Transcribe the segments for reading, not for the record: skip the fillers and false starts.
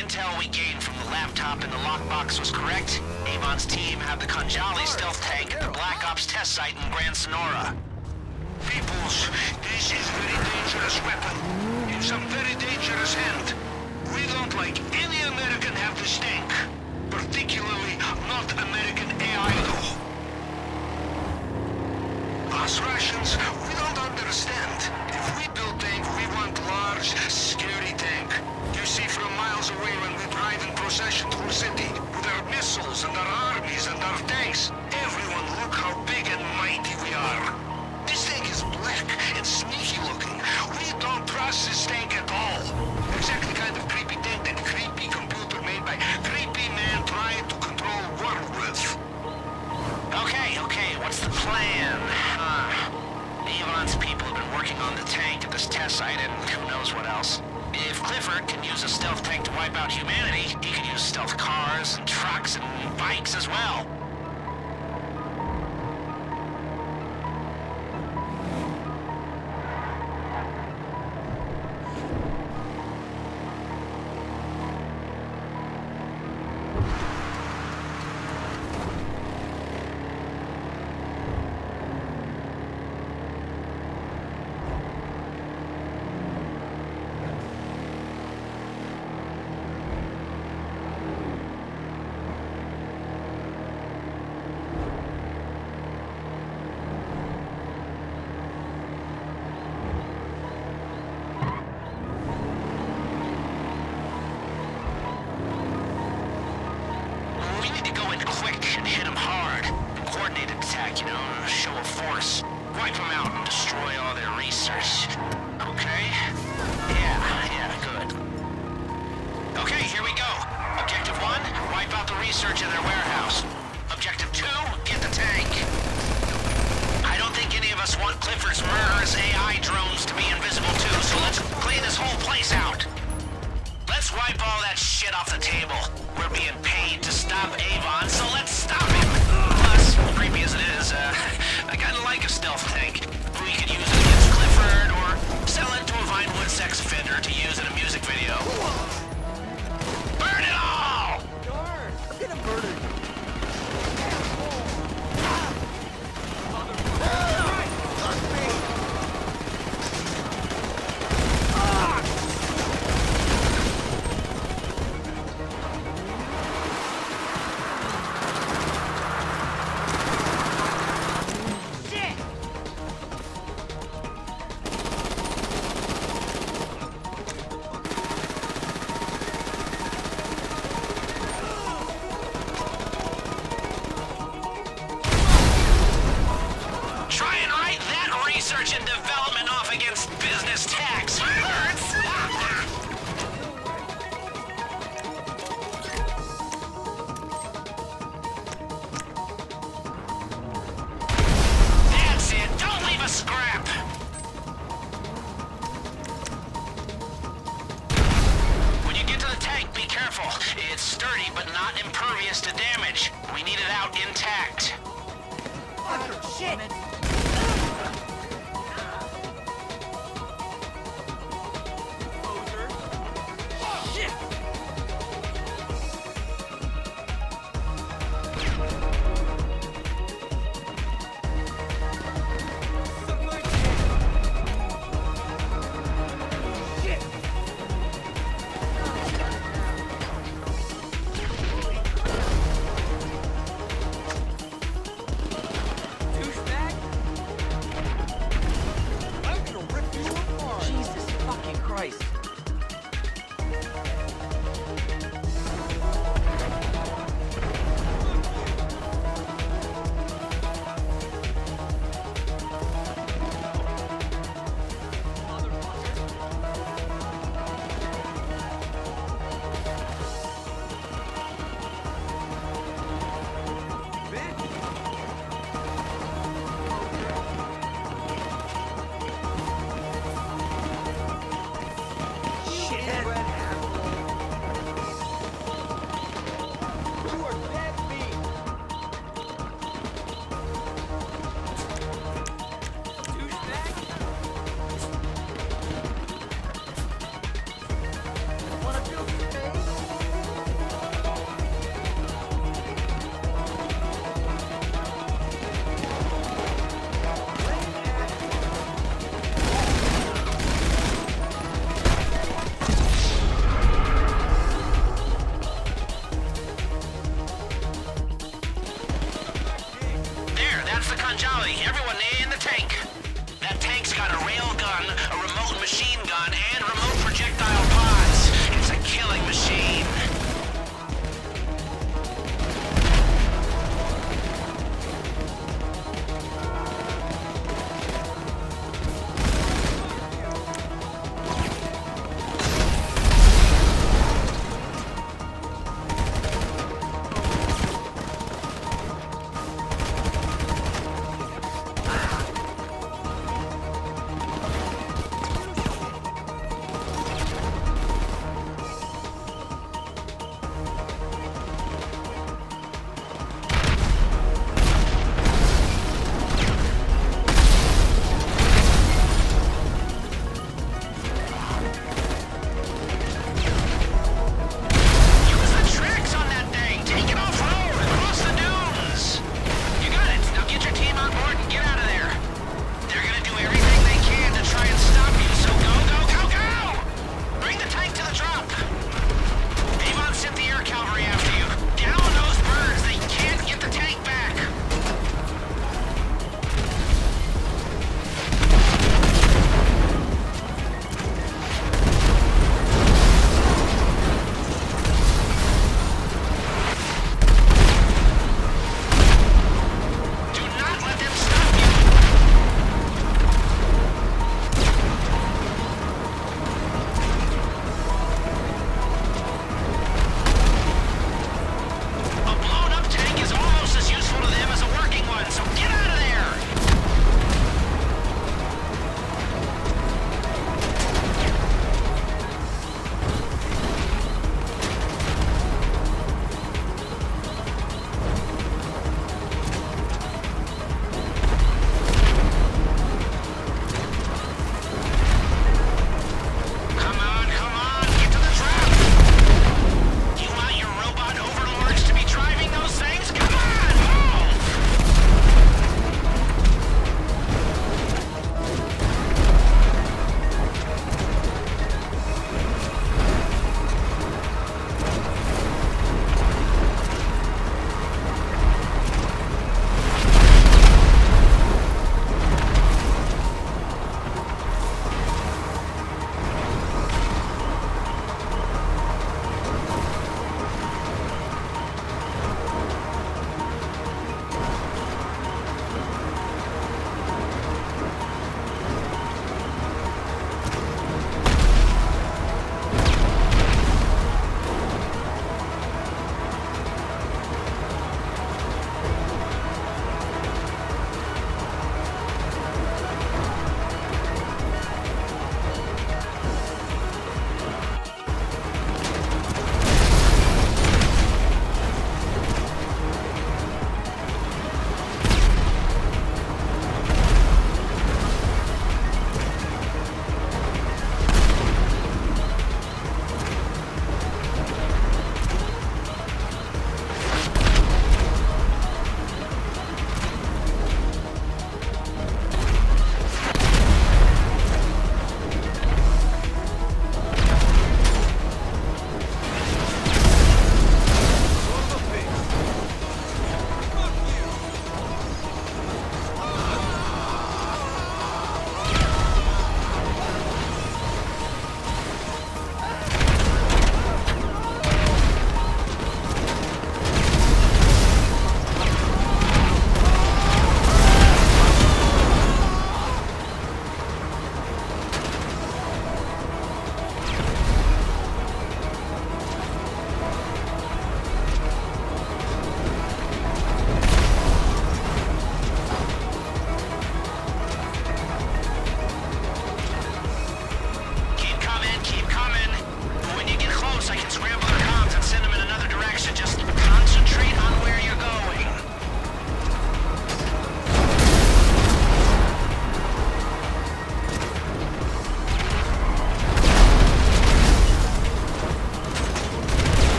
intel we gained from the laptop in the lockbox was correct, Avon's team had the Khanjali stealth tank at the Black Ops test site in Grand Sonora. Peoples, this is very dangerous weapon. In some very dangerous hand. We don't like any American have this tank. Particularly not American AI though. Us Russians, we don't understand. If we build tank, we want large, scary tank. You see from miles away when we drive in procession through city, with our missiles and our armies and our tanks. Everyone look how big and mighty we are. This tank is black and sneaky looking. We don't trust this tank at all. Exactly kind of creepy tank that creepy computer made by creepy man trying to control world with. Okay, what's the plan? Avon's people have been working on the tank at this test site and who knows what else. If Clifford can use a stealth tank to wipe out humanity, he can use stealth cars and trucks and bikes as well. Show of force. Wipe them out and destroy all their research. Okay? Yeah, good. Okay, here we go. Objective 1, wipe out the research in their warehouse. Objective 2, get the tank. I don't think any of us want Clifford's murderous AI drones to be invisible too, so let's clean this whole place out. Let's wipe all that shit off the table. We're being paid to stop Avon, so let's stop him. Plus, creepy as it is, I kinda like a stealth tank. We could use it against Clifford, or sell it to a Vinewood sex offender to use in a music video. Burn it all! Darn! I'm getting murdered. Research and development off against business tax hurts! That's it! Don't leave a scrap! When you get to the tank, be careful. It's sturdy but not impervious to damage. We need it out intact. Oh, shit! Douchebag!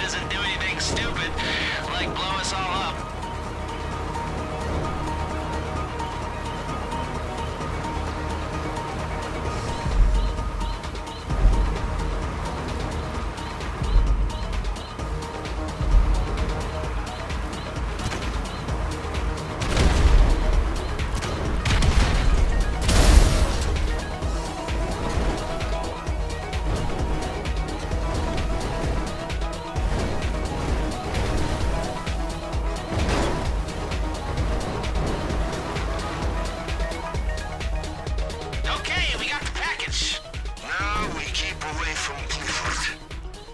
doesn't do anything stupid, like blow us all up.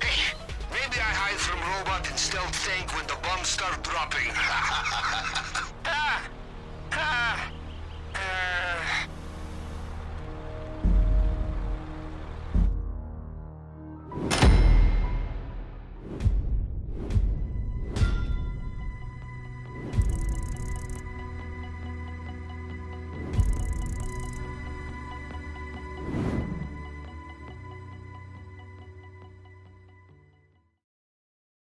From robot and stealth tank when the bombs start dropping.